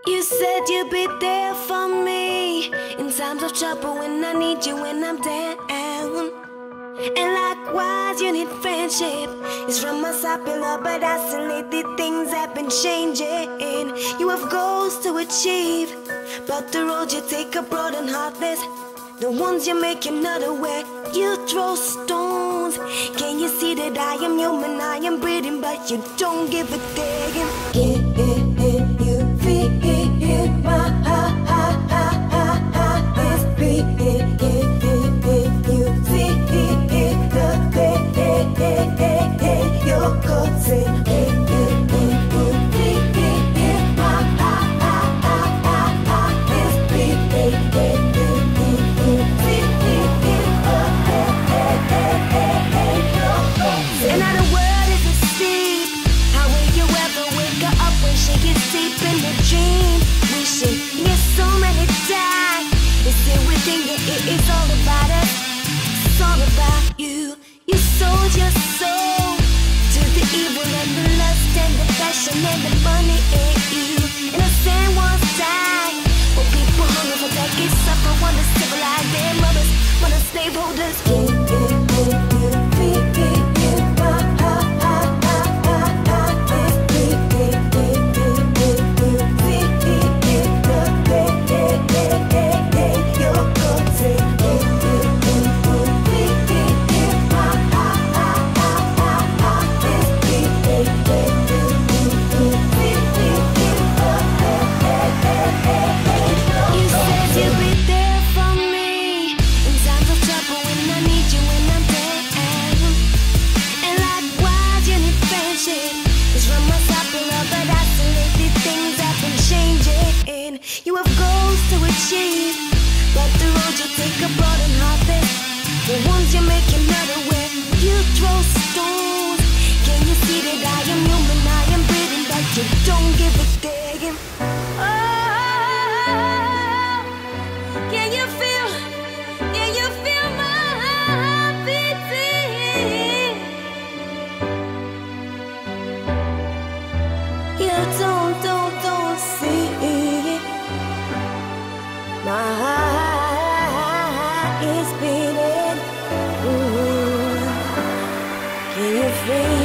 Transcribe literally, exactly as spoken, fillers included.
You said you'd be there for me in times of trouble when I need you, when I'm down. And likewise, you need friendship. It's from my side pillow, but isolated things have been changing. You have goals to achieve, but the road you take are broad and heartless. The ones you make you're not aware. You throw stones. Can you see that I am human, I am breathing, but you don't give a damn? Can you feel my heart? It's beating. Can you see the way you're causing? It's all about us, it's all about you. You sold your soul to the evil and the lust and the fashion and the money ain't you. Innocent ones die, while people hunger for decades, suffer, want to civilize their mothers, want to slaveholders. You have goals to achieve, but the road you take are broad and heartless. The ones you make you're not aware. You throw stones. Can you see that I am human, I am breathing, but you don't give a damn? Oh, can you feel, can you feel my heart beating? You don't, don't, don't see. My heart is beating. Ooh. Can you feel?